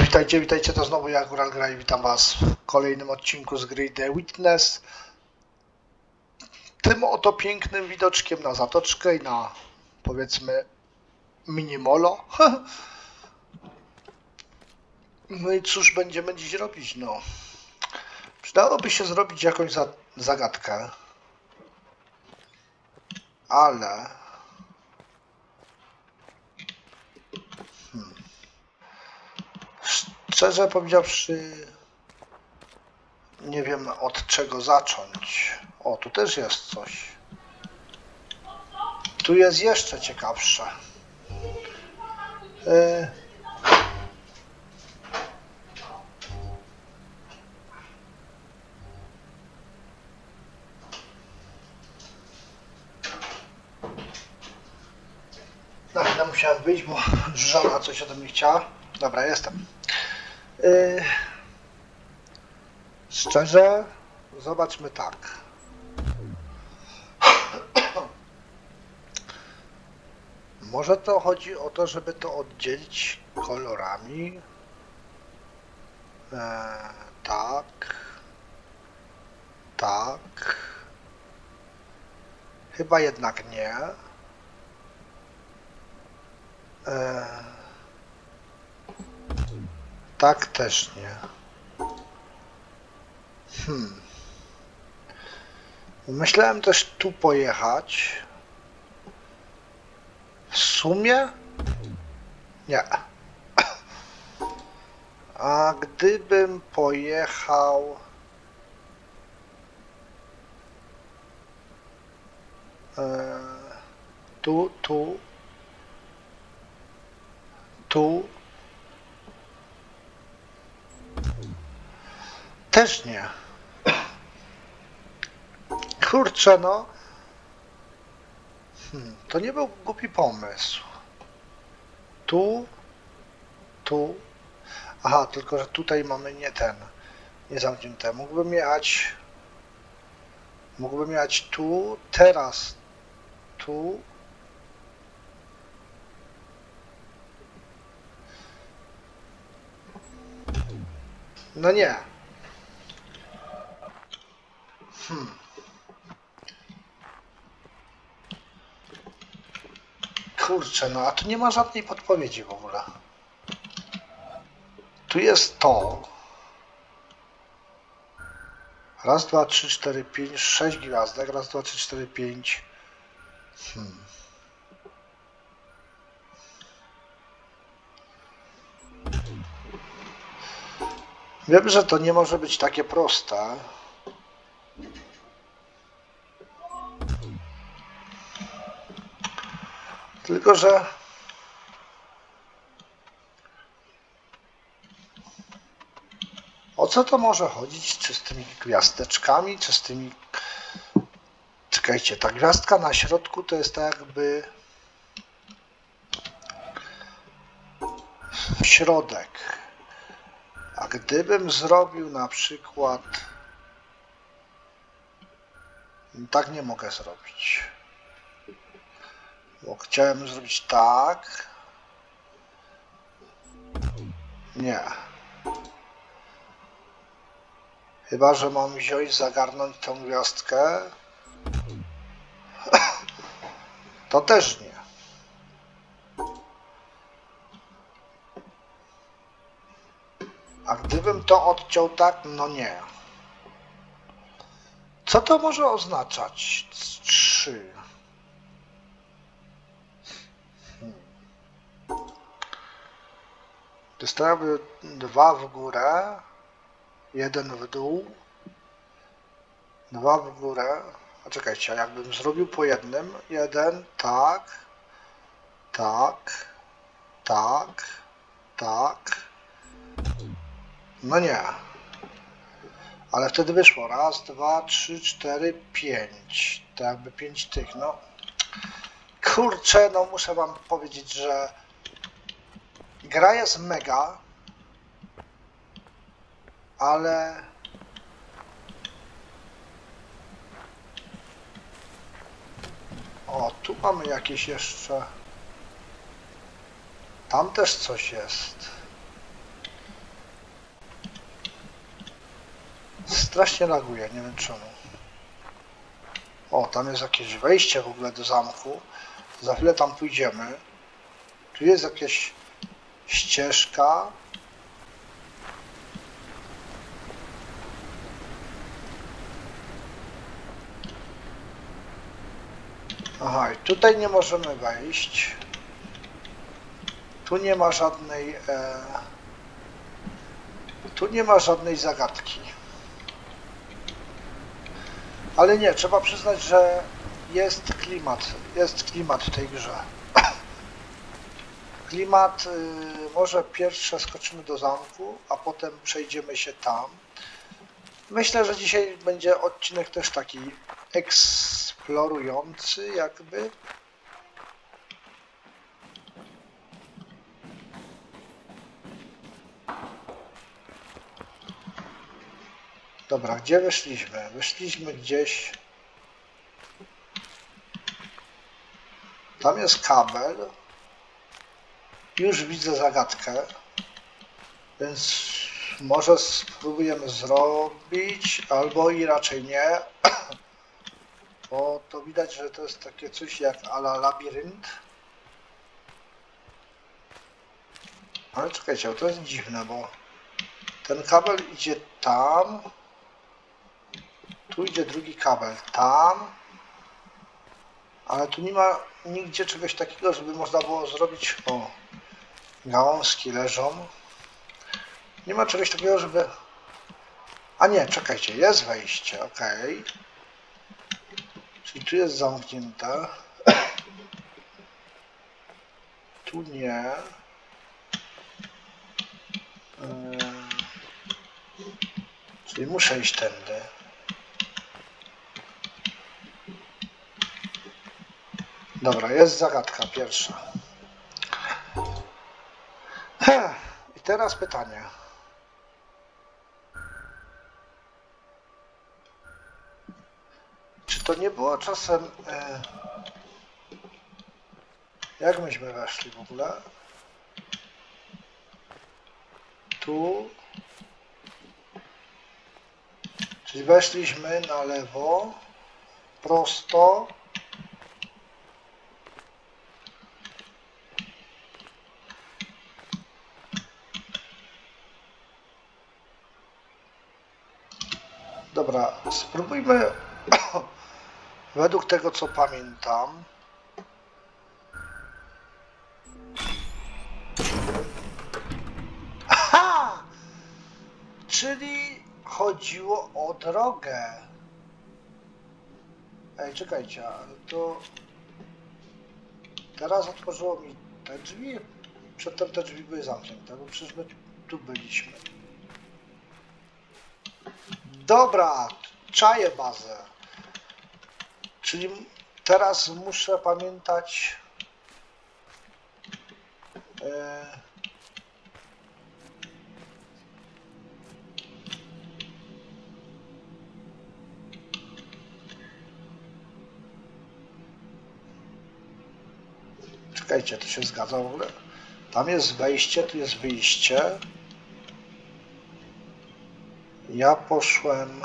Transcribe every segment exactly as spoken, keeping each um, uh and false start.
Witajcie, witajcie, to znowu ja, Góral Gra i witam was w kolejnym odcinku z gry The Witness. Tym oto pięknym widoczkiem na zatoczkę i na, powiedzmy, minimolo. No i cóż będziemy dziś robić? No, przydałoby się zrobić jakąś za zagadkę, ale... Hmm. Szczerze powiedziawszy, nie wiem od czego zacząć. O, tu też jest coś. Tu jest jeszcze ciekawsze. Yy. Na chwilę musiałem wyjść, bo żona coś ode mnie chciała. Dobra, jestem. Yy. Szczerze, zobaczmy tak. Może to chodzi o to, żeby to oddzielić kolorami. E, tak. Tak. Chyba jednak nie. E, tak też nie. Hmm. Myślałem też tu pojechać. W sumie? Nie. A gdybym pojechał... E, tu, tu, tu... Też nie. Kurczę, no. Hmm, to nie był głupi pomysł. Tu, tu. Aha, tylko że tutaj mamy nie ten, nie zamknięte. Mógłbym jechać, mógłbym jechać tu, teraz, tu. No nie. Hmm. Kurczę, no a tu nie ma żadnej podpowiedzi w ogóle. Tu jest to. Raz, dwa, trzy, cztery, pięć, sześć gwiazdek. Raz, dwa, trzy, cztery, pięć. Hmm. Wiem, że to nie może być takie proste. Tylko że o co to może chodzić? Czy z tymi gwiazdeczkami, czy z tymi... Czekajcie, ta gwiazdka na środku to jest tak jakby środek. A gdybym zrobił na przykład... Tak nie mogę zrobić. Bo chciałem zrobić tak. Nie. Chyba że mam wziąć, zagarnąć tą gwiazdkę. To też nie. A gdybym to odciął tak, no nie. Co to może oznaczać? Trzy. Dostałaby dwa w górę, jeden w dół, dwa w górę. A czekajcie, a jakbym zrobił po jednym, jeden, tak, tak, tak, tak. No nie. Ale wtedy wyszło raz, dwa, trzy, cztery, pięć. To jakby pięć tych, no. Kurczę, no muszę wam powiedzieć, że gra jest mega, ale o, tu mamy jakieś jeszcze. Tam też coś jest. Strasznie laguje, nie wiem czemu. O, tam jest jakieś wejście w ogóle do zamku. Za chwilę tam pójdziemy. Tu jest jakaś ścieżka. Aha, i tutaj nie możemy wejść. Tu nie ma żadnej... E, tu nie ma żadnej zagadki. Ale nie, trzeba przyznać, że jest klimat. Jest klimat w tej grze. Klimat, y, może pierwsze skoczymy do zamku, a potem przejdziemy się tam. Myślę, że dzisiaj będzie odcinek też taki eksplorujący jakby. Dobra, gdzie wyszliśmy? Wyszliśmy gdzieś... Tam jest kabel. Już widzę zagadkę. Więc może spróbujemy zrobić, albo i raczej nie. Bo to widać, że to jest takie coś jak a la labirynt. Ale czekajcie, to jest dziwne, bo ten kabel idzie tam. Tu idzie drugi kabel tam. Ale tu nie ma nigdzie czegoś takiego, żeby można było zrobić... O, gałązki leżą. Nie ma czegoś takiego, żeby... A nie, czekajcie, jest wejście, ok. Czyli tu jest zamknięte. Tu nie. Yy... Czyli muszę iść tędy. Dobra, jest zagadka pierwsza. Heh, i teraz pytanie. Czy to nie było czasem... E, jak myśmy weszli w ogóle? Tu. Czyli weszliśmy na lewo, prosto. Dobra, spróbujmy według tego, co pamiętam. Aha! Czyli chodziło o drogę. Ej, czekajcie, ale to... Teraz otworzyło mi te drzwi. Przedtem te drzwi były zamknięte, bo przecież my tu byliśmy. Dobra, czaję bazę. Czyli teraz muszę pamiętać... E... Czekajcie, to się zgadza w ogóle? Tam jest wejście, tu jest wyjście. Ja poszłem...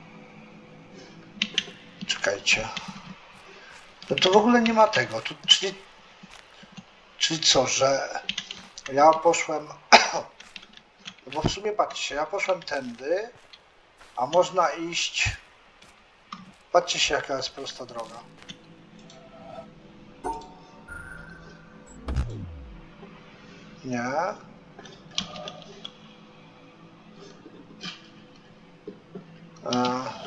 Czekajcie. No to w ogóle nie ma tego. Tu, czyli, czyli co, że ja poszłem... No bo w sumie patrzcie, ja poszłem tędy, a można iść... Patrzcie się, jaka jest prosta droga. Nie. E...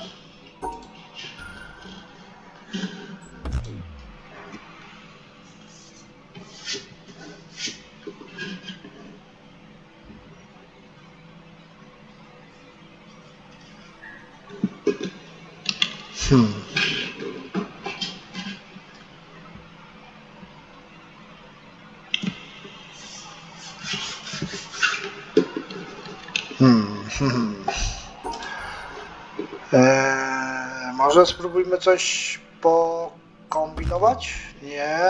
Hmm. Hmm. Hmm. Eee, może spróbujmy coś pokombinować? Nie.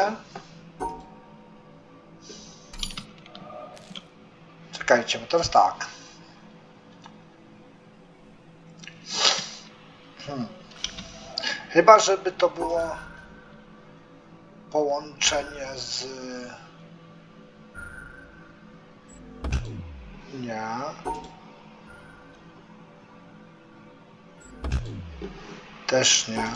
Czekajcie, bo teraz tak. Hmm. Chyba, żeby to było połączenie z... Nie. Też nie.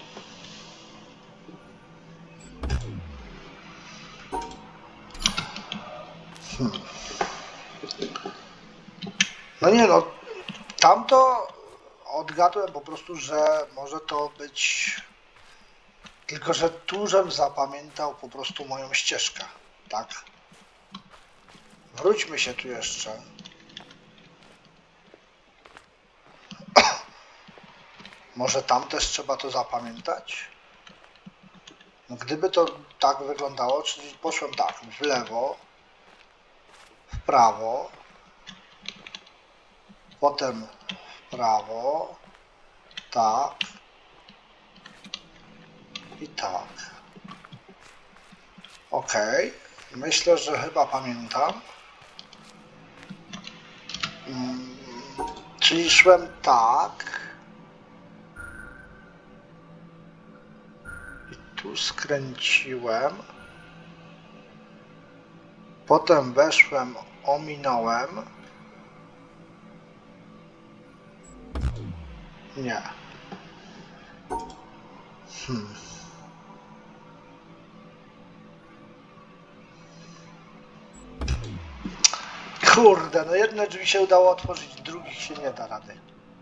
Hmm. No nie no, tamto odgadłem po prostu, że może to być... Tylko, że tu żem zapamiętał po prostu moją ścieżkę, tak? Wróćmy się tu jeszcze. Może tam też trzeba to zapamiętać? No gdyby to tak wyglądało, czyli poszłem tak, w lewo, w prawo, potem w prawo, tak i tak. Ok, myślę, że chyba pamiętam. Hmm, czyli szłem tak. I tu skręciłem. Potem weszłem, ominąłem. Nie. Hmm. Kurde, no jedne drzwi się udało otworzyć, drugich się nie da rady.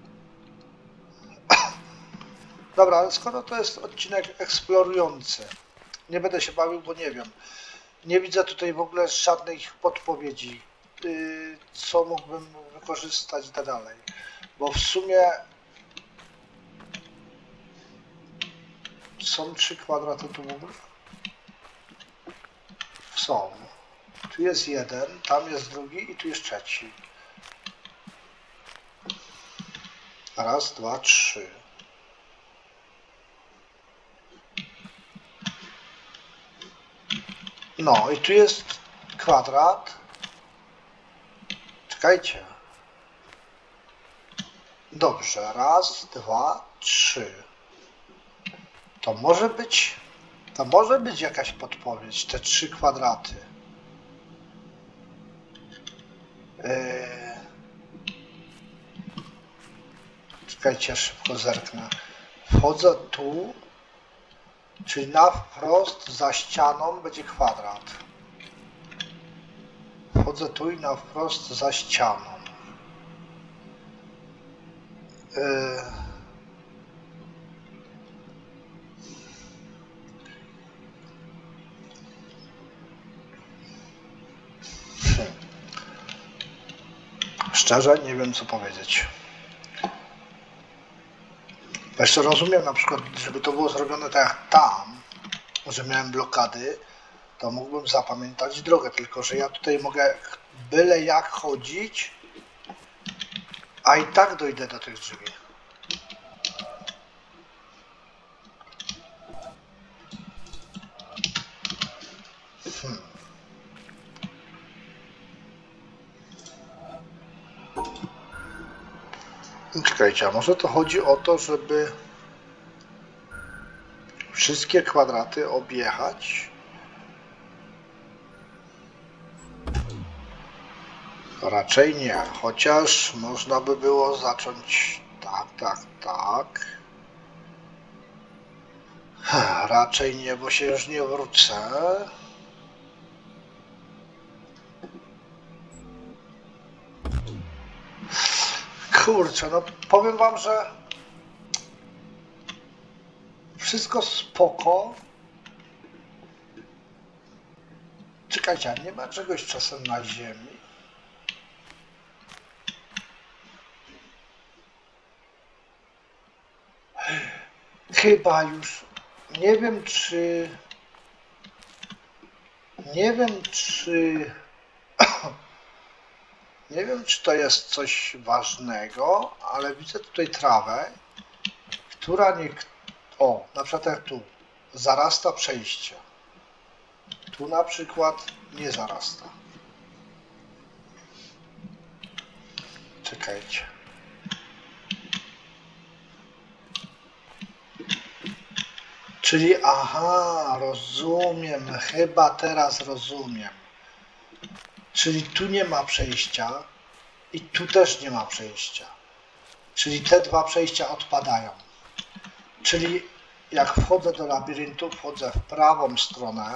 Dobra, ale skoro to jest odcinek eksplorujący, nie będę się bawił, bo nie wiem. Nie widzę tutaj w ogóle żadnych podpowiedzi, yy, co mógłbym wykorzystać dalej. Bo w sumie są trzy kwadraty tu w ogóle? Są. Tu jest jeden, tam jest drugi i tu jest trzeci. Raz, dwa, trzy. No i tu jest kwadrat. Czekajcie. Dobrze, raz, dwa, trzy. To może być, to może być jakaś podpowiedź, te trzy kwadraty. Yy... Czekajcie, szybko zerknę. Wchodzę tu, czyli na wprost za ścianą będzie kwadrat. Wchodzę tu i na wprost za ścianą. Yy... Hmm. Szczerze nie wiem, co powiedzieć. Jeszcze rozumiem na przykład, żeby to było zrobione tak jak tam, że miałem blokady, to mógłbym zapamiętać drogę, tylko że ja tutaj mogę byle jak chodzić, a i tak dojdę do tych drzwi. Hmm. Czekajcie, a może to chodzi o to, żeby wszystkie kwadraty objechać? Raczej nie, chociaż można by było zacząć tak, tak, tak. Raczej nie, bo się już nie wrócę. Kurczę, no powiem wam, że wszystko spoko. Czekajcie, a nie ma czegoś czasem na ziemi? Chyba już nie wiem, czy nie wiem, czy nie wiem, czy to jest coś ważnego, ale widzę tutaj trawę, która nie... O, na przykład jak tu zarasta przejście. Tu na przykład nie zarasta. Czekajcie. Czyli aha, rozumiem, chyba teraz rozumiem. Czyli tu nie ma przejścia i tu też nie ma przejścia. Czyli te dwa przejścia odpadają. Czyli jak wchodzę do labiryntu, wchodzę w prawą stronę.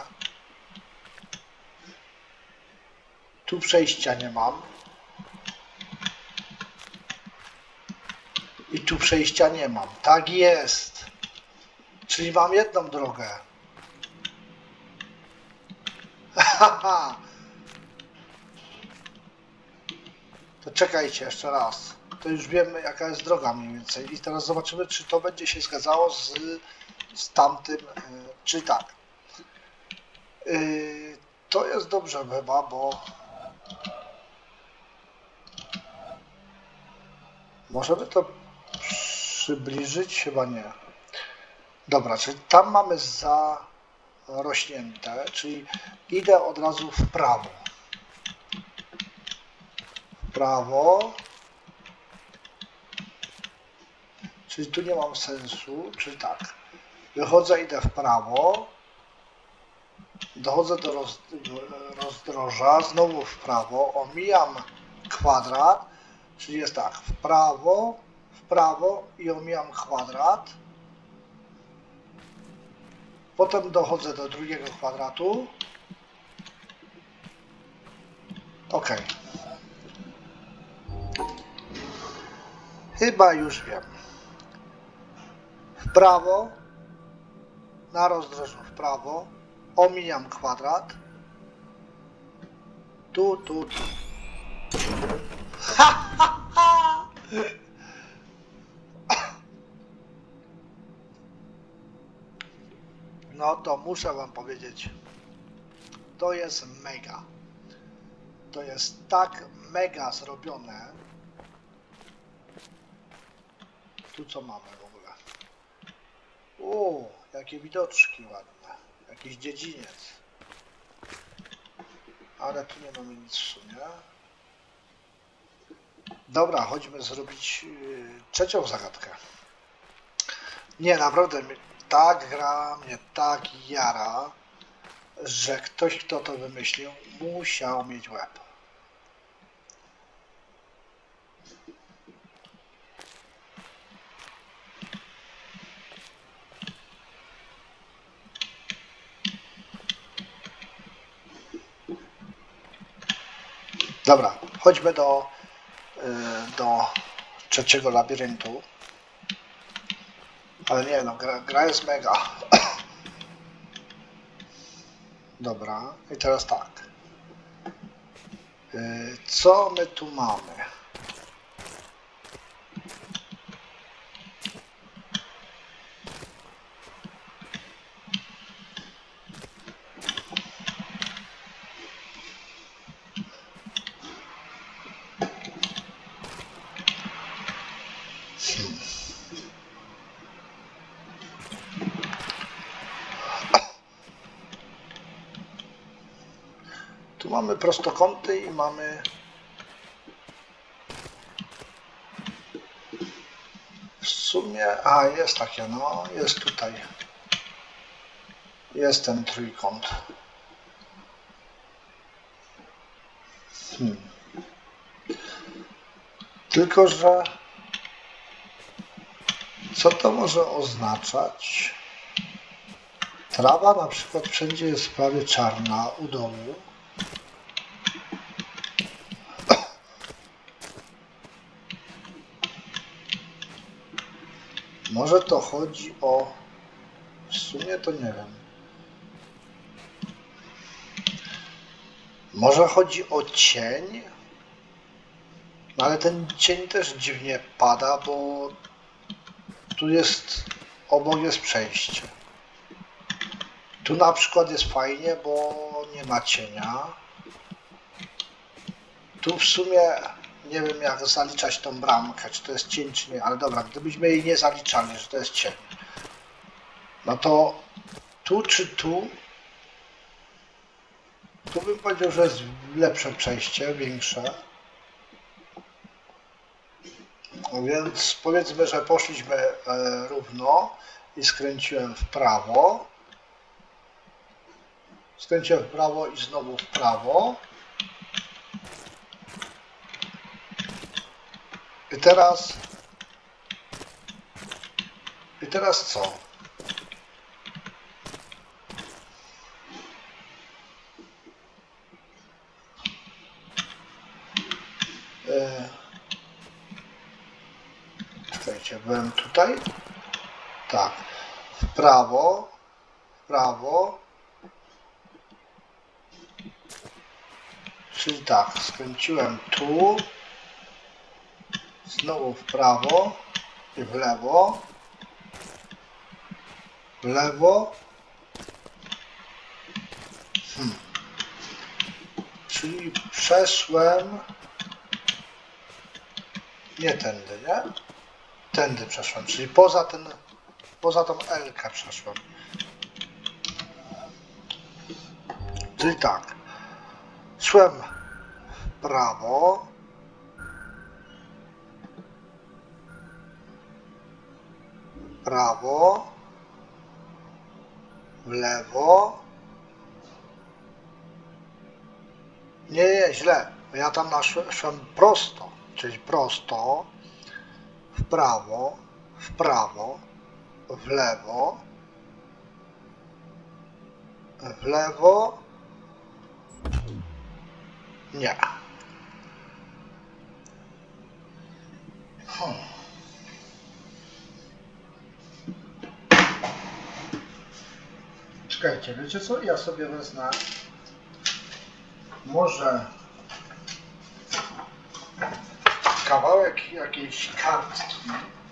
Tu przejścia nie mam. I tu przejścia nie mam. Tak jest. Czyli mam jedną drogę. Haha. To czekajcie jeszcze raz. To już wiemy, jaka jest droga mniej więcej. I teraz zobaczymy, czy to będzie się zgadzało z, z tamtym, czy tak. Yy, to jest dobrze chyba, bo możemy to przybliżyć? Chyba nie. Dobra, czyli tam mamy zarośnięte, czyli idę od razu w prawo. W prawo. Czyli tu nie mam sensu, czyli tak. Wychodzę, idę w prawo. Dochodzę do roz, rozdroża, znowu w prawo, omijam kwadrat, czyli jest tak, w prawo, w prawo i omijam kwadrat. Potem dochodzę do drugiego kwadratu. Ok. Chyba już wiem. W prawo, na rozdrożu w prawo, omijam kwadrat. Tu, tu, tu. Ha, ha, ha. No to muszę wam powiedzieć, to jest mega. To jest tak mega zrobione. Tu co mamy w ogóle? O, jakie widoczki ładne. Jakiś dziedziniec. Ale tu nie mamy nic w sumie. Dobra, chodźmy zrobić yy, trzecią zagadkę. Nie, naprawdę ta gra mnie tak jara, że ktoś, kto to wymyślił, musiał mieć łeb. Dobra, chodźmy do, do trzeciego labiryntu. Ale nie, no gra, gra jest mega. Dobra, i teraz tak. Co my tu mamy? Tu mamy prostokąty i mamy w sumie, a jest takie, no jest tutaj, jest ten trójkąt. Hmm. Tylko że co to może oznaczać? Trawa na przykład wszędzie jest prawie czarna u domu. Może to chodzi o... W sumie to nie wiem. Może chodzi o cień? No ale ten cień też dziwnie pada, bo tu jest... Obok jest przejście. Tu na przykład jest fajnie, bo nie ma cienia. Tu w sumie nie wiem jak zaliczać tą bramkę, czy to jest cień, czy nie, ale dobra, gdybyśmy jej nie zaliczali, że to jest cień. No to tu czy tu, tu bym powiedział, że jest lepsze przejście, większe. Więc powiedzmy, że poszliśmy e, równo i skręciłem w prawo. Skręciłem w prawo i znowu w prawo. I teraz... I teraz co? Yy... Czekajcie, byłem tutaj? Tak. W prawo, w prawo. Czyli tak, skręciłem tu. Znowu w prawo i w lewo. W lewo. Hmm. Czyli przeszłem... Nie tędy, nie? Tędy przeszłem, czyli poza ten... Poza tą L-kę przeszłem. Czyli tak. Szłem w prawo. Prawo. W lewo. Nie, nie, źle. Ja tam naszłem prosto, czyli prosto. W prawo. W prawo. W lewo. W lewo. Nie. Hmm. Czekajcie, wiecie co? Ja sobie wezmę może kawałek jakiejś kartki.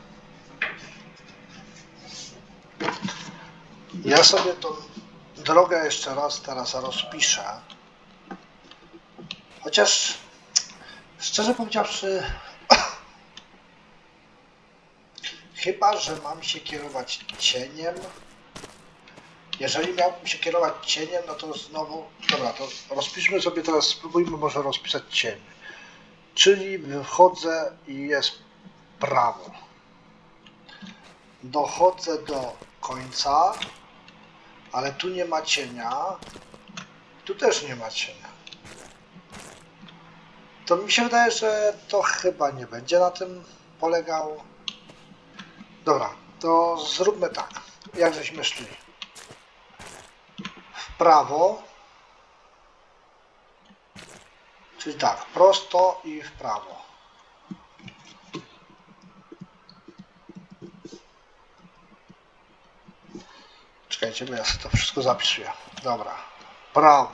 Ja sobie tą drogę jeszcze raz teraz rozpiszę. Chociaż szczerze powiedziawszy chyba, że mam się kierować cieniem. Jeżeli miałbym się kierować cieniem, no to znowu... Dobra, to rozpiszmy sobie teraz, spróbujmy może rozpisać cień. Czyli wychodzę i jest prawo. Dochodzę do końca, ale tu nie ma cienia. Tu też nie ma cienia. To mi się wydaje, że to chyba nie będzie na tym polegało. Dobra, to zróbmy tak, jak żeśmy szli. W prawo, czyli tak, prosto i w prawo. Czekajcie, bo ja sobie to wszystko zapisuję. Dobra, prawo.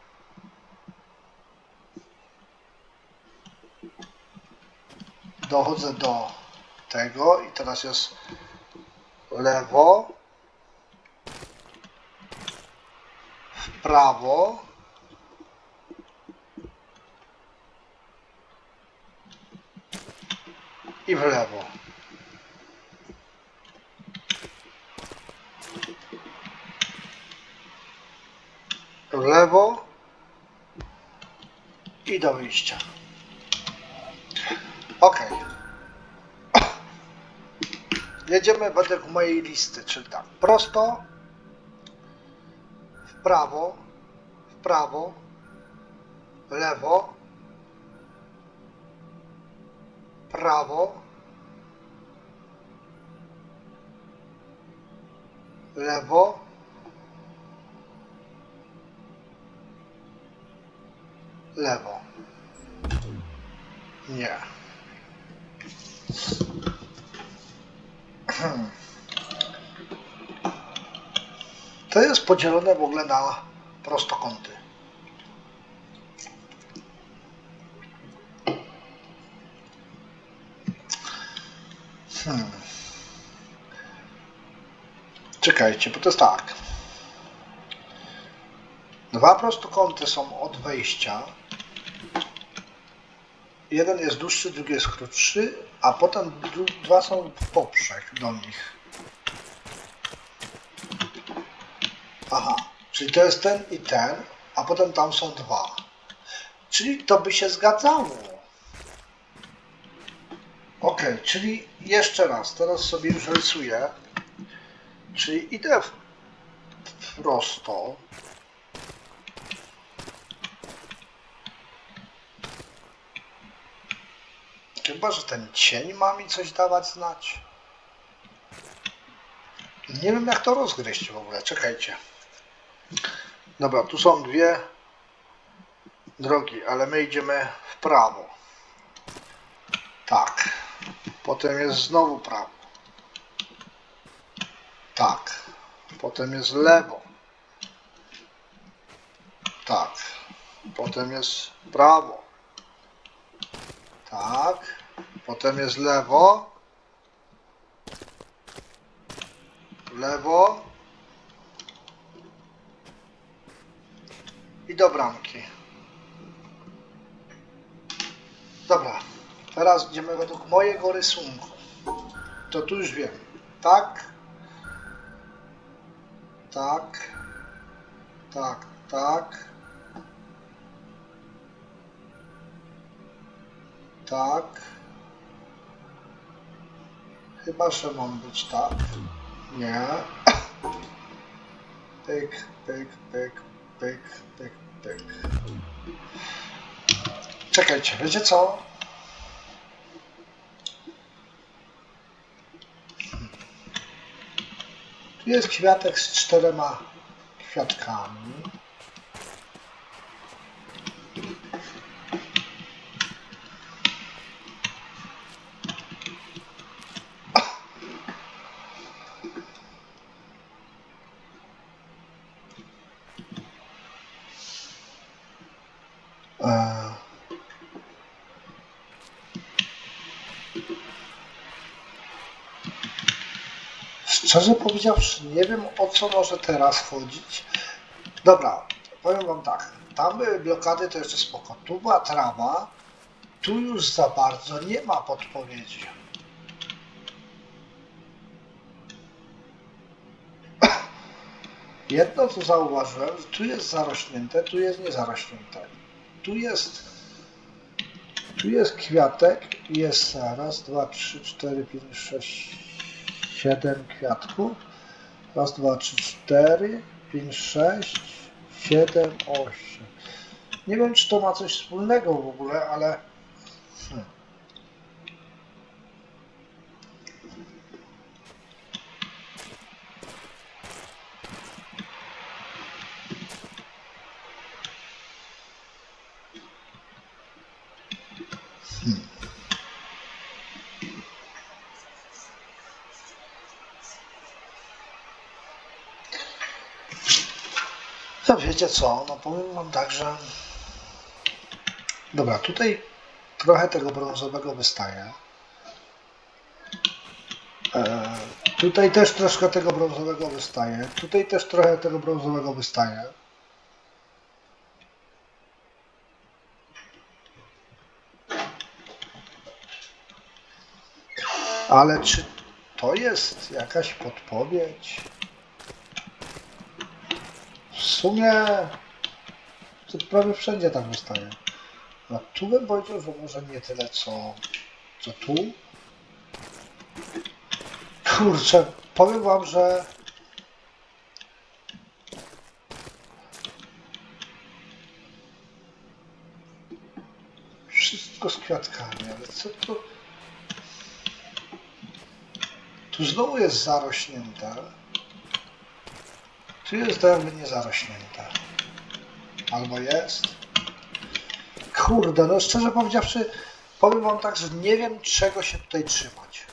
Dochodzę do tego i teraz jest lewo, w prawo, i w lewo. W lewo i do wyjścia. Ok. Jedziemy według mojej listy, czyli tak, prosto, w prawo, w prawo, lewo, prawo, lewo, lewo. Nie. Hmm. To jest podzielone w ogóle na prostokąty. Hmm. Czekajcie, bo to jest tak. Dwa prostokąty są od wejścia. Jeden jest dłuższy, drugi jest krótszy, a potem dwa są w poprzek do nich. Aha, czyli to jest ten i ten, a potem tam są dwa. Czyli to by się zgadzało. Ok, czyli jeszcze raz, teraz sobie już rysuję. Czyli idę w prosto. Chyba że ten cień ma mi coś dawać znać. Nie wiem jak to rozgryźć w ogóle. Czekajcie. Dobra, tu są dwie drogi, ale my idziemy w prawo. Tak. Potem jest znowu prawo. Tak. Potem jest lewo. Tak. Potem jest prawo. Tak. Potem jest lewo. Lewo. I do bramki. Dobra. Teraz idziemy według mojego rysunku. To tu już wiem. Tak. Tak. Tak. Tak. Tak. Chyba, że mam być tak. Nie. Pyk, pyk, pyk, pyk, pyk, pyk. Czekajcie, wiecie co? Tu jest kwiatek z czterema kwiatkami. Szczerze powiedziawszy, nie wiem o co może teraz chodzić. Dobra, powiem wam tak. Tam były blokady, to jeszcze spoko. Tu była trawa. Tu już za bardzo nie ma podpowiedzi. Jedno co zauważyłem, że tu jest zarośnięte, tu jest niezarośnięte. Tu jest tu jest kwiatek i jest raz, dwa, trzy, cztery, pięć, sześć, siedem kwiatków. Raz, dwa, trzy, cztery, pięć, sześć, siedem, osiem. Nie wiem, czy to ma coś wspólnego w ogóle, ale... Hmm. Hmm. No wiecie co, no powiem wam tak, że... Dobra, tutaj trochę tego brązowego wystaje. E, tutaj też troszkę tego brązowego wystaje. Tutaj też trochę tego brązowego wystaje. Ale czy to jest jakaś podpowiedź? W sumie to prawie wszędzie tak wystaje. No tu bym powiedział, że może nie tyle co, co tu. Kurczę, powiem wam, że wszystko z kwiatkami, ale co tu? Tu znowu jest zarośnięte. Tu jest jakby niezarośnięte. Albo jest. Kurde, no szczerze powiedziawszy, powiem wam tak, że nie wiem czego się tutaj trzymać.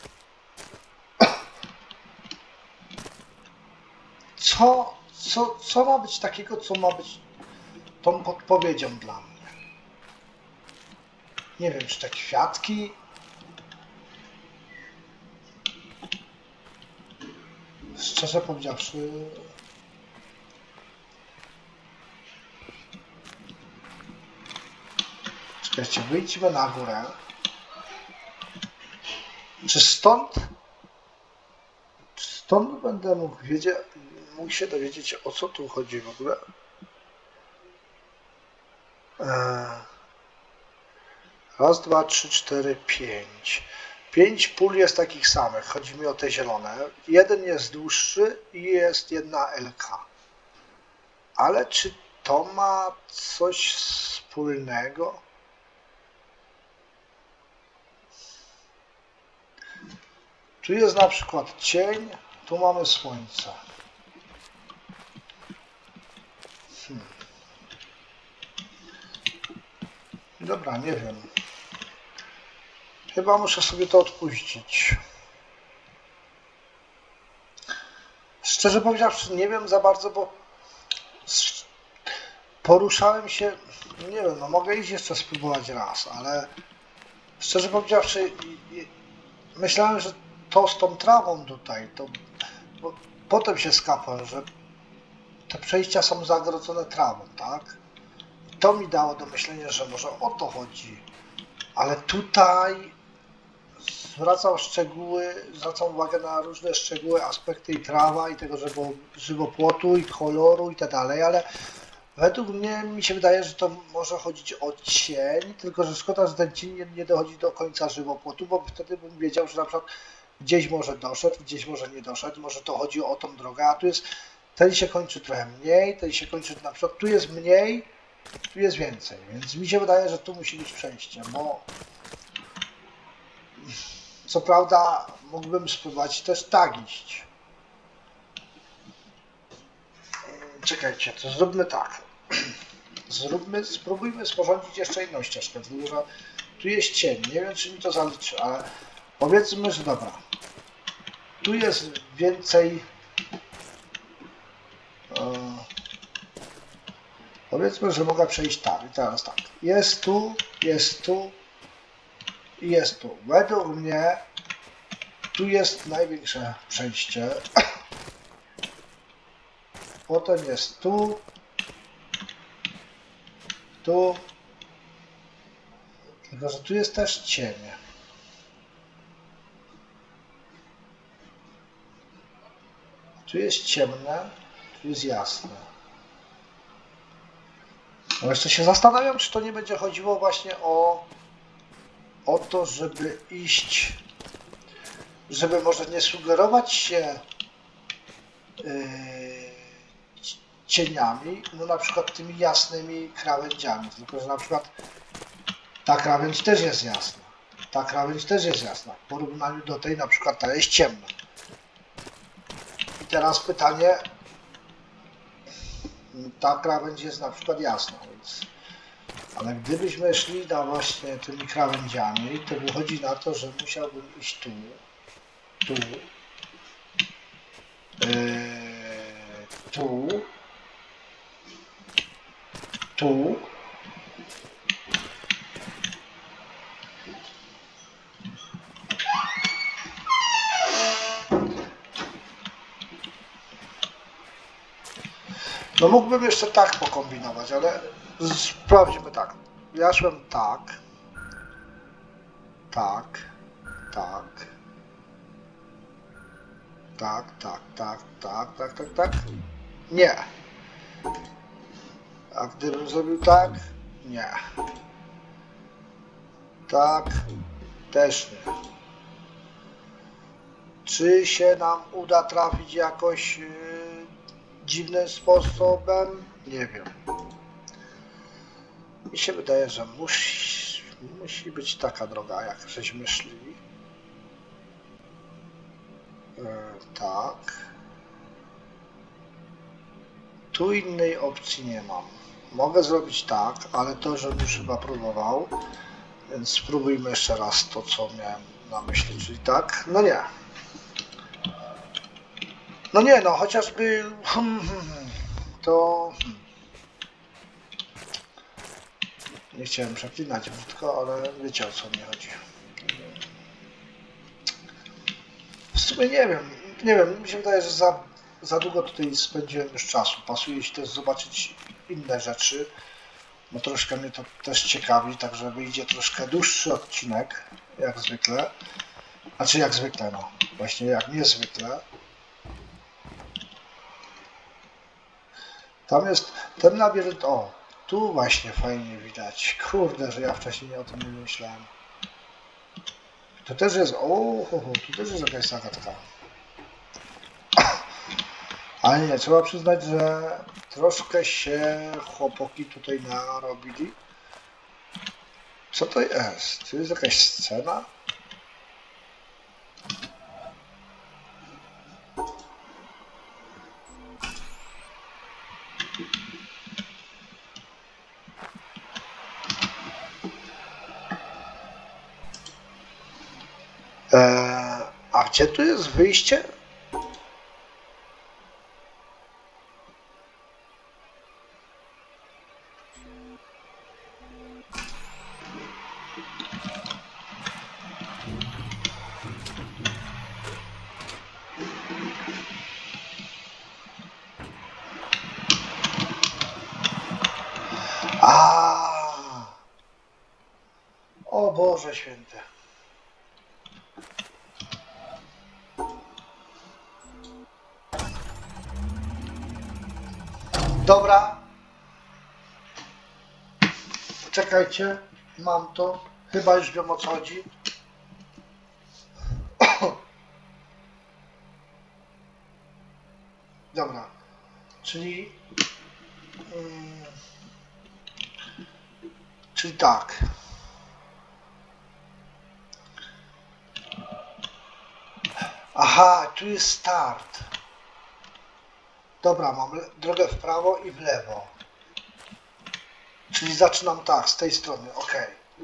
Co, co, co ma być takiego, co ma być tą podpowiedzią dla mnie? Nie wiem, czy te kwiatki? Szczerze powiedziawszy... Czekajcie, wyjdźmy na górę. Czy stąd... Czy stąd będę mógł wiedzieć, mógł się dowiedzieć, o co tu chodzi w ogóle? Eee, raz, dwa, trzy, cztery, pięć. Pięć pól jest takich samych, chodzi mi o te zielone. Jeden jest dłuższy i jest jedna L K. Ale czy to ma coś wspólnego? Tu jest na przykład cień, tu mamy słońce. Hmm. Dobra, nie wiem. Chyba muszę sobie to odpuścić. Szczerze powiedziawszy, nie wiem za bardzo, bo poruszałem się, nie wiem, no mogę iść jeszcze spróbować raz, ale szczerze powiedziawszy, myślałem, że to z tą trawą tutaj, to bo potem się skapłem, że te przejścia są zagrodzone trawą, tak? To mi dało do myślenia, że może o to chodzi, ale tutaj zwracał szczegóły, zwracam uwagę na różne szczegóły, aspekty i trawa, i tego żywopłotu, i koloru, i tak dalej, ale według mnie mi się wydaje, że to może chodzić o cień, tylko że szkoda, że ten cień nie, nie dochodzi do końca żywopłotu, bo wtedy bym wiedział, że na przykład gdzieś może doszedł, gdzieś może nie doszedł, może to chodzi o tą drogę, a tu jest, ten się kończy trochę mniej, ten się kończy na przykład, tu jest mniej, tu jest więcej, więc mi się wydaje, że tu musi być przejście, bo co prawda mógłbym spróbować też tak iść. Czekajcie, to zróbmy tak. Zróbmy, spróbujmy sporządzić jeszcze inną ścieżkę, dlatego że tu jest cień, nie wiem czy mi to zaliczy, ale powiedzmy, że dobra. Tu jest więcej... E, powiedzmy, że mogę przejść tak. I teraz tak. Jest tu, jest tu i jest tu. Według mnie tu jest największe przejście. Potem jest tu, tu, tylko że tu jest też cień. Tu jest ciemne, tu jest jasne. No jeszcze się zastanawiam, czy to nie będzie chodziło właśnie o, o to, żeby iść, żeby może nie sugerować się yy, cieniami, no na przykład tymi jasnymi krawędziami, tylko że na przykład ta krawędź też jest jasna, ta krawędź też jest jasna, w porównaniu do tej na przykład ta jest ciemna. I teraz pytanie, ta krawędź jest na przykład jasna, więc, ale gdybyśmy szli na właśnie tymi krawędziami, to wychodzi na to, że musiałbym iść tu, tu, yy, tu, tu, no mógłbym jeszcze tak pokombinować, ale sprawdźmy tak. Ja szłem tak, tak, tak, tak, tak, tak, tak, tak, tak, tak. Nie. A gdybym zrobił tak? Nie. Tak, też nie. Czy się nam uda trafić jakoś yy, dziwnym sposobem? Nie wiem. Mi się wydaje, że musi, musi być taka droga, jak żeśmy szli. Yy, tak. Tu innej opcji nie mam. Mogę zrobić tak, ale to, żebym już chyba próbował. Więc spróbujmy jeszcze raz to, co miałem na myśli, czyli tak. No nie. No nie, no chociażby to... Nie chciałem przeklinać brzydko, ale wiecie, o co mi chodzi. W sumie nie wiem, nie wiem, mi się wydaje, że za, za długo tutaj spędziłem już czasu. Pasuje się też zobaczyć inne rzeczy, bo troszkę mnie to też ciekawi, także wyjdzie troszkę dłuższy odcinek, jak zwykle. Znaczy jak zwykle, no. Właśnie jak niezwykle. Tam jest ten labirynt, o, tu właśnie fajnie widać. Kurde, że ja wcześniej o tym nie myślałem. To też jest... O, ho, ho, tu też jest jakaś zagadka. Ale nie, trzeba przyznać, że troszkę się chłopaki tutaj narobili. Co to jest? To jest jakaś scena? Eee, a gdzie tu jest wyjście? A, o Boże Święty. Dobra. Czekajcie, mam to. Chyba już wiem, o co chodzi. Dobra, czyli... Mm, czyli tak. Aha, tu jest start. Dobra, mam drogę w prawo i w lewo. Czyli zaczynam tak, z tej strony, ok.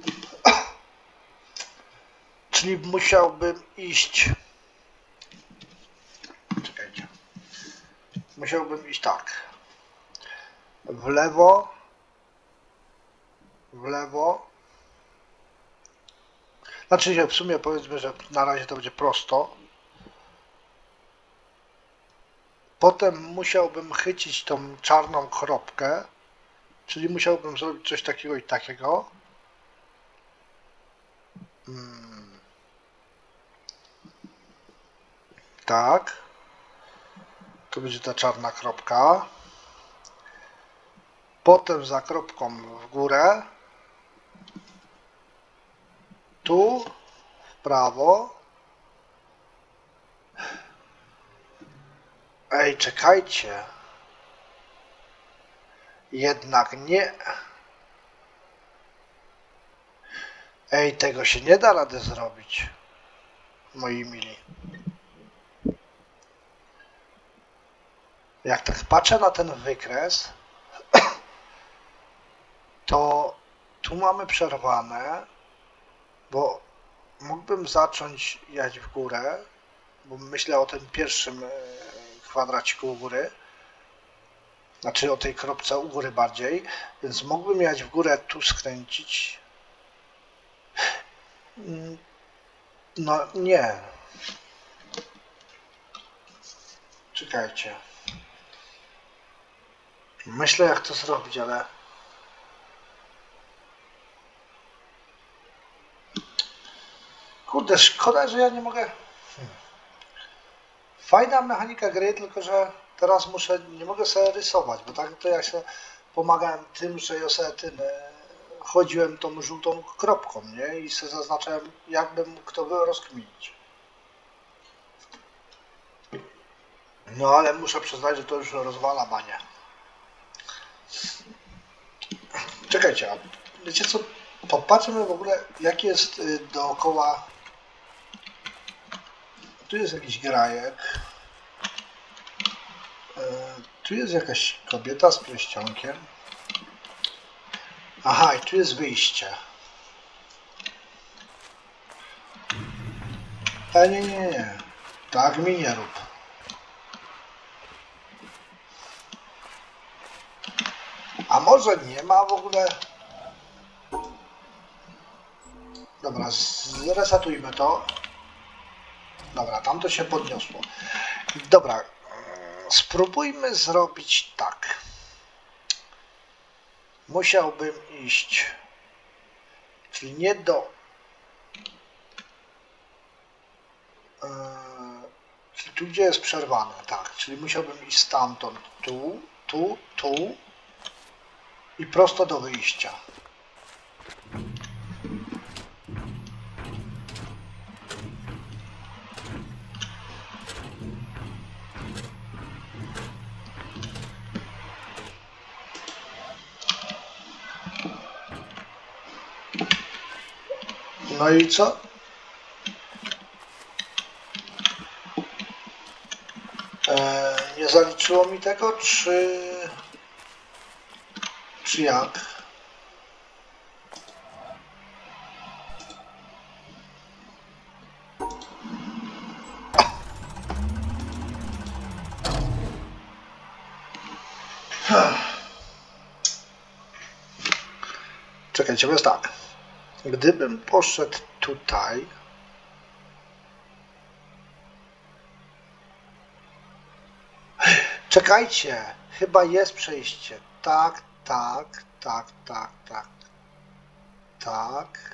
Czyli musiałbym iść... Czekajcie. Musiałbym iść tak. W lewo. W lewo. Znaczy się w sumie powiedzmy, że na razie to będzie prosto. Potem musiałbym chycić tą czarną kropkę. Czyli musiałbym zrobić coś takiego i takiego. Hmm. Tak. To będzie ta czarna kropka. Potem za kropką w górę. Tu w prawo. Ej, czekajcie. Jednak nie. Ej, tego się nie da rady zrobić, moi mili. Jak tak patrzę na ten wykres, to tu mamy przerwane, bo mógłbym zacząć jechać w górę, bo myślę o tym pierwszym kwadraciku u góry, znaczy o tej kropce u góry bardziej, więc mógłbym jechać w górę, tu skręcić. No nie. Czekajcie. Myślę, jak to zrobić, ale... Kurde, szkoda, że ja nie mogę... Hmm. Fajna mechanika gry, tylko że teraz muszę, nie mogę sobie rysować, bo tak to ja się pomagałem tym, że ja sobie tym chodziłem tą żółtą kropką, nie? I sobie zaznaczałem, jakbym kto by rozkminić. No ale muszę przyznać, że to już rozwala banie. Czekajcie, a wiecie co? Popatrzmy w ogóle, jak jest dookoła. Tu jest jakiś grajek. Tu jest jakaś kobieta z pierścionkiem. Aha, i tu jest wyjście. A nie, nie, nie. Tak mi nie rób. A może nie ma w ogóle... Dobra, zresetujmy to. Dobra, tam to się podniosło. Dobra, spróbujmy zrobić tak. Musiałbym iść, czyli nie do... Yy, czyli tu, gdzie jest przerwane, tak. Czyli musiałbym iść stamtąd, tu, tu, tu i prosto do wyjścia. Tak mi nie rób. No i co? E, nie zaliczyło mi tego, czy... czy jak? Czekajcie, bo jest tak. Gdybym poszedł tutaj, czekajcie, chyba jest przejście. Tak, tak, tak, tak, tak. Tak.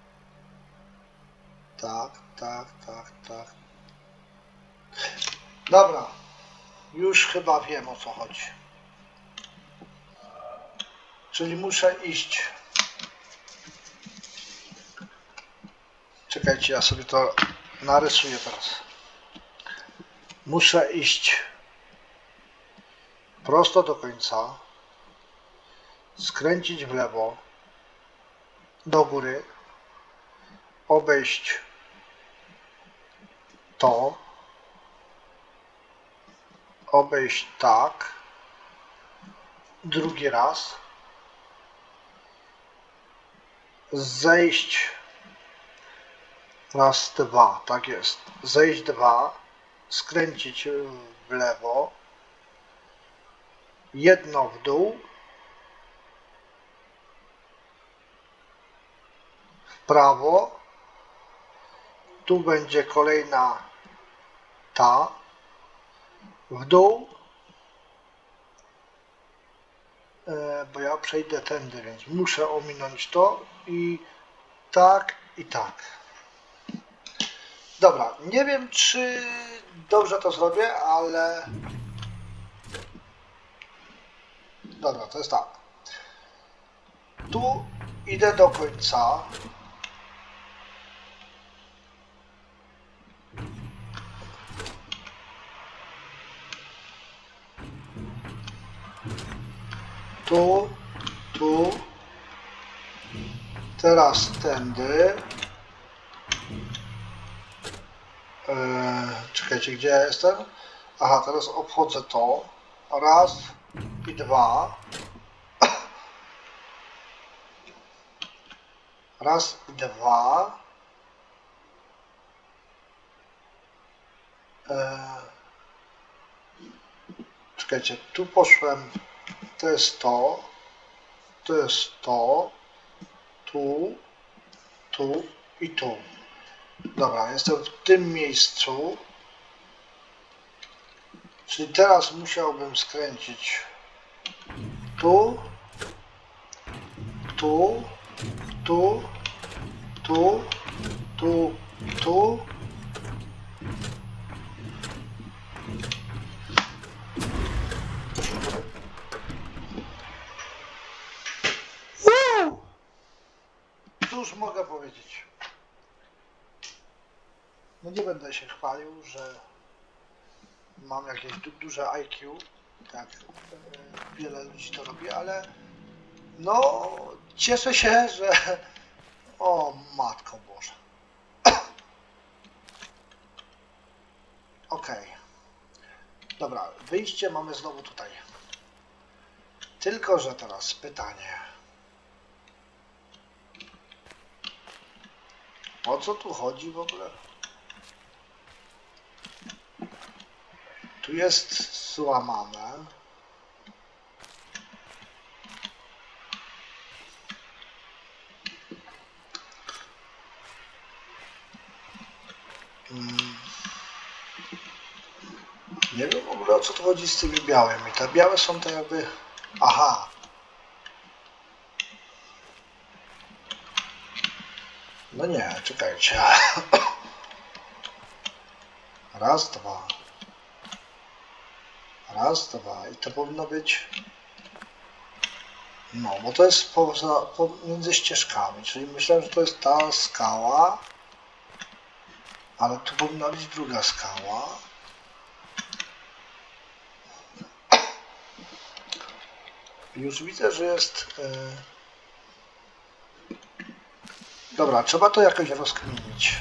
Tak, tak, tak, tak. Dobra. Już chyba wiem, o co chodzi. Czyli muszę iść. Czekajcie, ja sobie to narysuję teraz. Muszę iść prosto do końca, skręcić w lewo, do góry, obejść to, obejść tak, drugi raz, zejść raz, dwa, tak jest, zejść dwa, skręcić w lewo, jedno w dół, w prawo, tu będzie kolejna ta, w dół, bo ja przejdę tędy, więc muszę ominąć to i tak, i tak. Dobra, nie wiem, czy dobrze to zrobię, ale... Dobra, to jest tak. Tu idę do końca. Tu, tu. Teraz tędy. Eee, czekajcie, gdzie ja jestem? Aha, teraz obchodzę to. Raz i dwa. Raz i dwa. Eee, czekajcie, tu poszłem. To jest to. To jest to. Tu. Tu i tu. Dobra, jestem w tym miejscu. Czyli teraz musiałbym skręcić tu, tu, tu, tu, tu, tu. Cóż mogę powiedzieć? No nie będę się chwalił, że mam jakieś du duże I Q, tak wiele ludzi to robi, ale no cieszę się, że o matko Boże. Ok. Dobra, wyjście mamy znowu tutaj. Tylko że teraz pytanie. O co tu chodzi w ogóle? Tu jest złamane. Hmm. Nie wiem w ogóle o co tu chodzi z tymi białymi. Te białe są to jakby... Aha. No nie, czekajcie. Raz, dwa. Raz, dwa. I to powinno być... No, bo to jest poza, pomiędzy ścieżkami. Czyli myślałem, że to jest ta skała. Ale tu powinna być druga skała. Już widzę, że jest... Yy... Dobra, trzeba to jakoś rozkminić.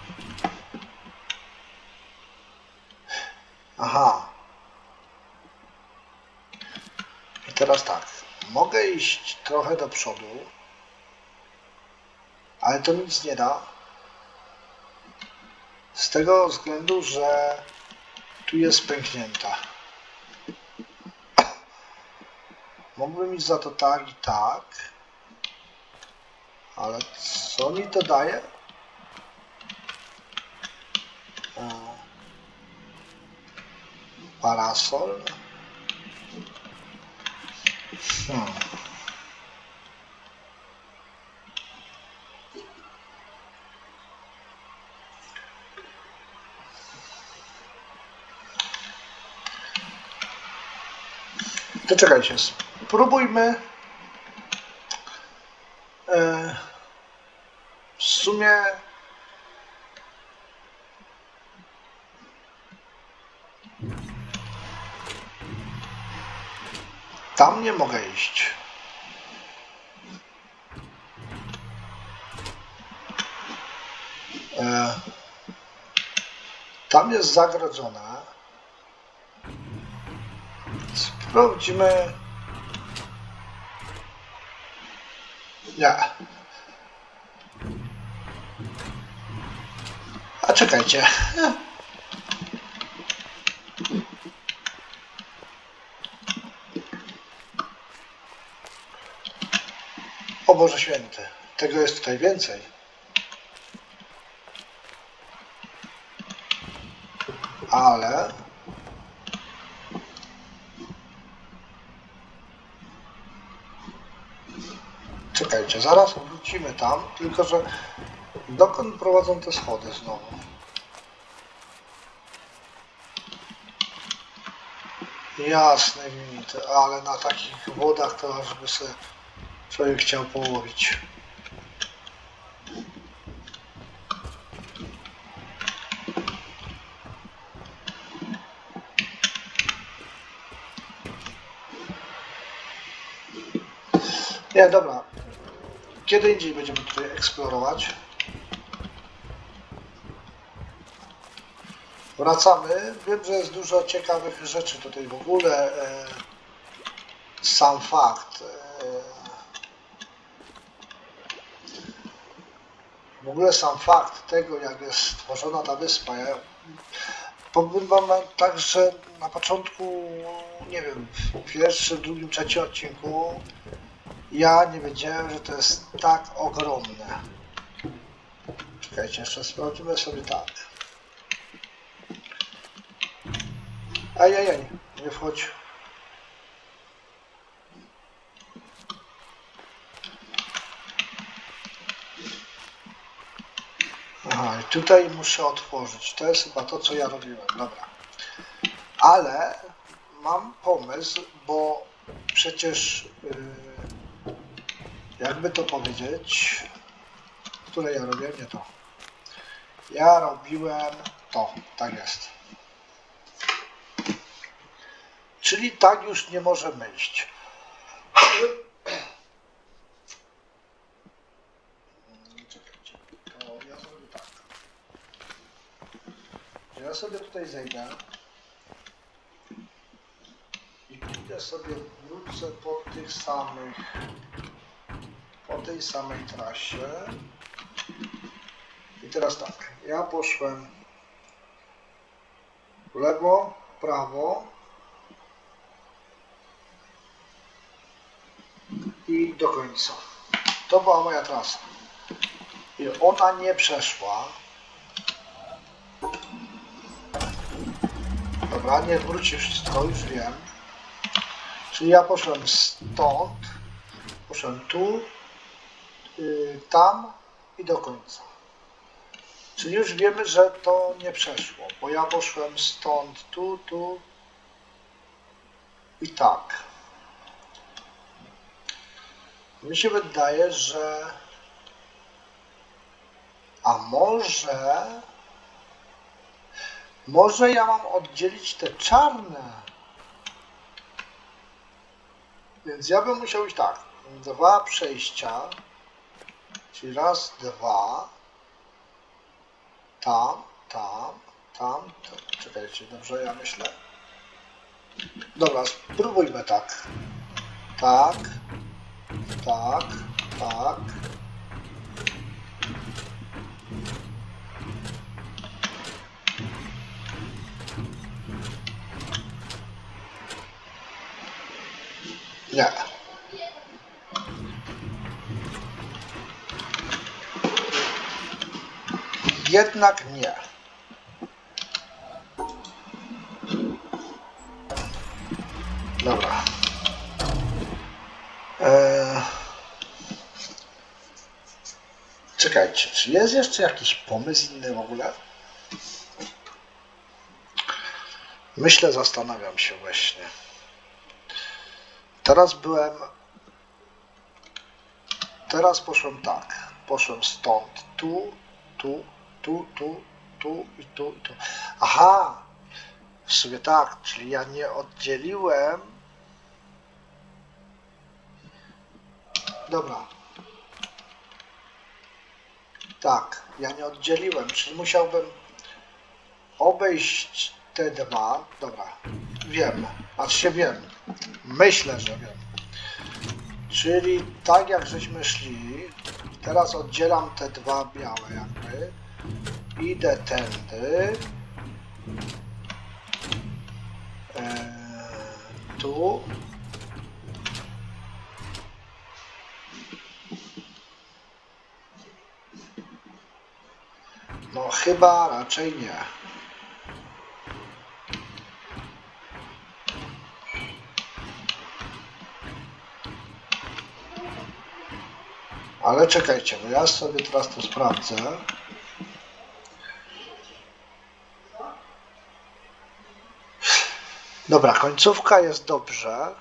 Aha. I teraz tak. Mogę iść trochę do przodu, ale to nic nie da. Z tego względu, że tu jest pęknięta. Mógłbym iść za to tak i tak. Ale co mi to daje? Parasol. Hmm. To czekajcie, spróbujmy. E, w sumie tam nie mogę iść. E, tam jest zagrodzone. Sprawdzimy. Nie. A czekajcie. O Boże Święty, tego jest tutaj więcej. Ale czekajcie, zaraz wrócimy tam, tylko że dokąd prowadzą te schody znowu? Jasne gwinty, ale na takich wodach to aż by sobie człowiek chciał połowić. Nie, dobra. Kiedy indziej będziemy tutaj eksplorować. Wracamy. Wiem, że jest dużo ciekawych rzeczy tutaj w ogóle. E, sam fakt. E, w ogóle sam fakt tego, jak jest stworzona ta wyspa. Ja powiem wam tak, że na początku, nie wiem, w pierwszym, drugim, trzecim odcinku ja nie wiedziałem, że to jest tak ogromne. Czekajcie, jeszcze sprawdzimy sobie tak. Ajajaj, nie wchodź. Aha, i tutaj muszę otworzyć. To jest chyba to, co ja robiłem. Dobra. Ale mam pomysł, bo przecież yy, jakby to powiedzieć, które ja robiłem, nie to. Ja robiłem to, tak jest. Czyli tak już nie możemy iść. Czekajcie, to ja zrobię tak. Ja sobie tutaj zejdę i pójdę sobie, wrócę po tych samych, po tej samej trasie. I teraz tak, ja poszłem w lewo, w prawo i do końca. To była moja trasa. I ona nie przeszła. Dobra, nie wróci wszystko, już wiem. Czyli ja poszłem stąd, poszłem tu, yy, tam i do końca. Czyli już wiemy, że to nie przeszło, bo ja poszłem stąd, tu, tu i tak. Mi się wydaje, że... A może... Może ja mam oddzielić te czarne. Więc ja bym musiał iść tak. Dwa przejścia. Czyli raz, dwa. Tam, tam, tam. tam. Czekajcie, dobrze ja myślę? Dobra, spróbujmy tak. Tak, tak, tak. Nie. Jednak nie. Dobra. Eee... Czekajcie, czy jest jeszcze jakiś pomysł inny w ogóle? Myślę, zastanawiam się właśnie. Teraz byłem... Teraz poszłem tak. Poszłem stąd, tu, tu, tu, tu, tu i tu, i tu. Aha! W sumie tak, czyli ja nie oddzieliłem... Dobra. Tak, ja nie oddzieliłem, czyli musiałbym obejść te dwa. Dobra, wiem, aż się wiem. Myślę, że wiem. Czyli tak jak żeśmy szli, teraz oddzielam te dwa białe jakby. Idę tędy. Eee, tu. No chyba raczej nie. Ale czekajcie, bo ja sobie teraz to sprawdzę. Dobra, końcówka jest dobrze.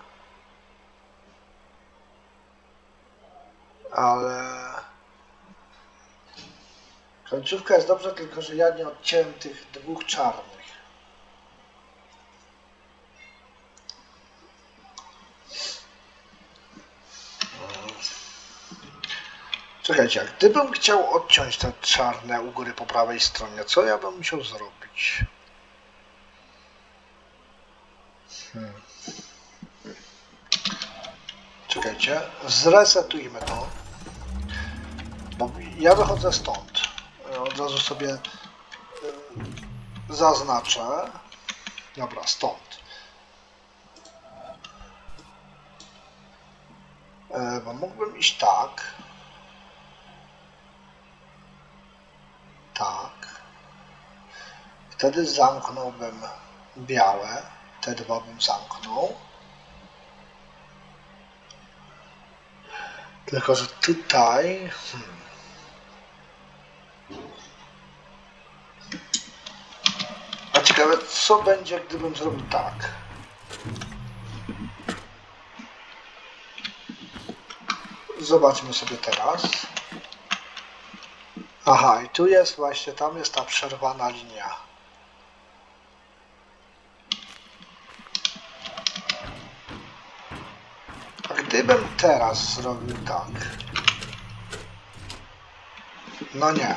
Ale... Końcówka jest dobrze, tylko że ja nie odciąłem tych dwóch czarnych. Czekajcie, jak gdybym chciał odciąć te czarne u góry po prawej stronie, co ja bym musiał zrobić? Hmm. Czekajcie, zresetujmy to. Bo ja wychodzę stąd. Od razu sobie zaznaczę. Dobra, stąd. Bo mógłbym iść tak. Tak. Wtedy zamknąłbym białe. Te dwa bym zamknął. Tylko że tutaj... Hmm. A ciekawe, co będzie, gdybym zrobił tak. Zobaczmy sobie teraz. Aha, i tu jest właśnie, tam jest ta przerwana linia. A gdybym teraz zrobił tak. No nie.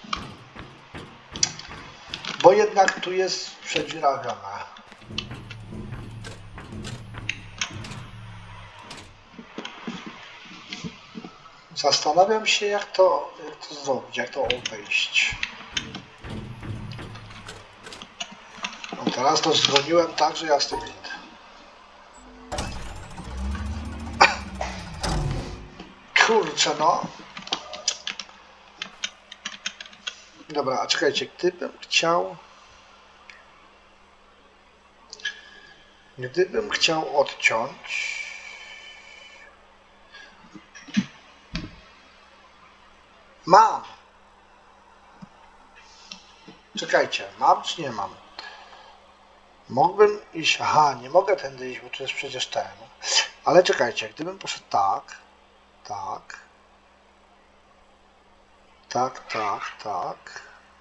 Bo jednak tu jest przedziurawione. Zastanawiam się, jak to, jak to zrobić, jak to obejść. No teraz to dzwoniłem tak, że ja z tym idę. Kurczę, no. Dobra, a czekajcie, gdybym chciał... Gdybym chciał odciąć... Mam! Czekajcie, mam czy nie mam? Mógłbym iść... Aha, nie mogę tędy iść, bo to jest przecież ten. Ale czekajcie, gdybym poszedł tak, tak, tak, tak, tak,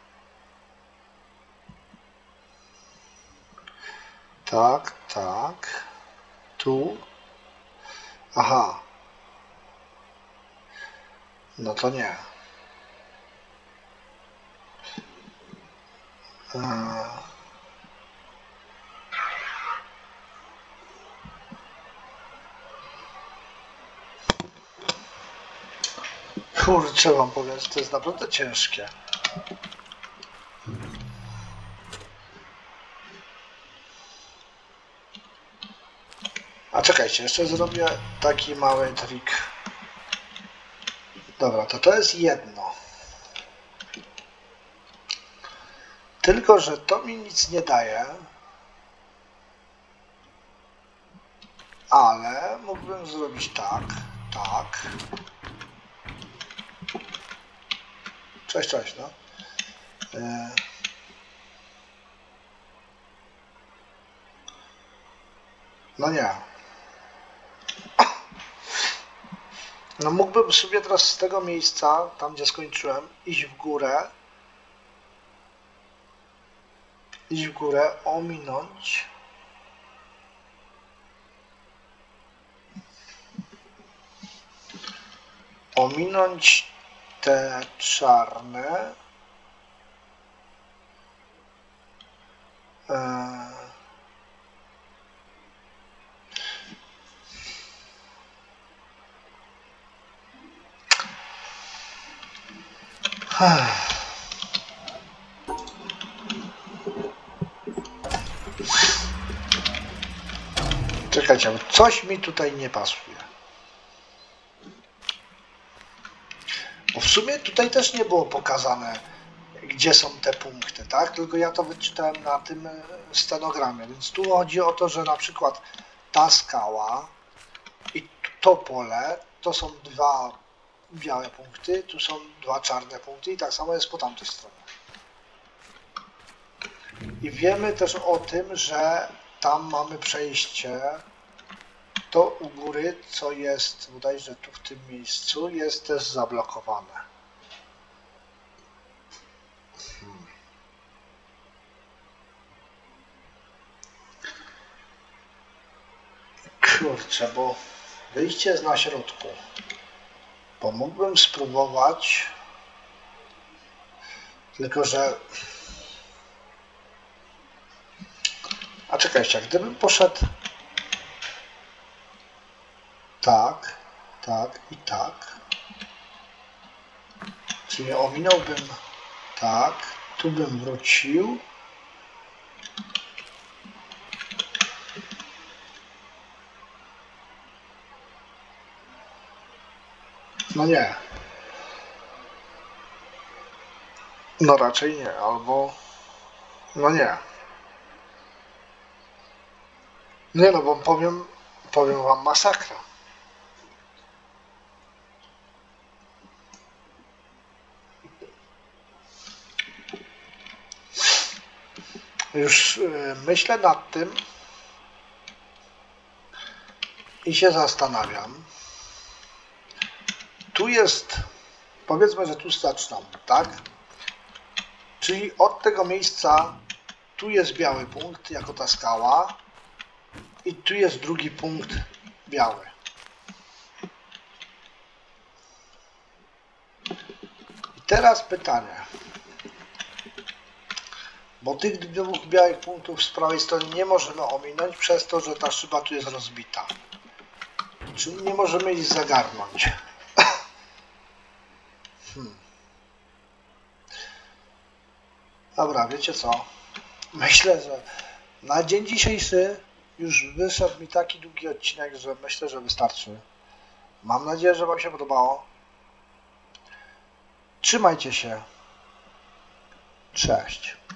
tak, tak, tu, aha. No to nie. Kurczę, wam powiem, że to jest naprawdę ciężkie. A czekajcie, jeszcze zrobię taki mały trik. Dobra, to to jest jedno. Tylko że to mi nic nie daje. Ale mógłbym zrobić tak, tak. Cześć, cześć, no. Yy. No nie. No mógłbym sobie teraz z tego miejsca, tam gdzie skończyłem, iść w górę. Iść w górę, ominąć. Ominąć te czarne. Yy. Czekajcie, coś mi tutaj nie pasuje. Bo w sumie tutaj też nie było pokazane, gdzie są te punkty, tak? Tylko ja to wyczytałem na tym stenogramie. Więc tu chodzi o to, że na przykład ta skała i to pole to są dwa białe punkty, tu są dwa czarne punkty i tak samo jest po tamtej stronie. I wiemy też o tym, że tam mamy przejście. To u góry, co jest bodajże tu w tym miejscu, jest też zablokowane. Hmm. Kurczę, bo wyjście jest na środku. Bo mógłbym spróbować, tylko że... A czekajcie, gdybym poszedł tak, tak i tak, czyli ominąłbym tak, tu bym wrócił, no nie, no raczej nie, albo no nie, nie no, bo powiem, powiem wam masakra. Już myślę nad tym i się zastanawiam. Tu jest, powiedzmy, że tu zaczynam, tak? Czyli od tego miejsca tu jest biały punkt, jako ta skała i tu jest drugi punkt biały. I teraz pytanie. Bo tych dwóch białych punktów z prawej strony nie możemy ominąć przez to, że ta szyba tu jest rozbita. Czyli nie możemy ich zagarnąć. Hmm. Dobra, wiecie co? Myślę, że na dzień dzisiejszy już wyszedł mi taki długi odcinek, że myślę, że wystarczy. Mam nadzieję, że wam się podobało. Trzymajcie się. Cześć.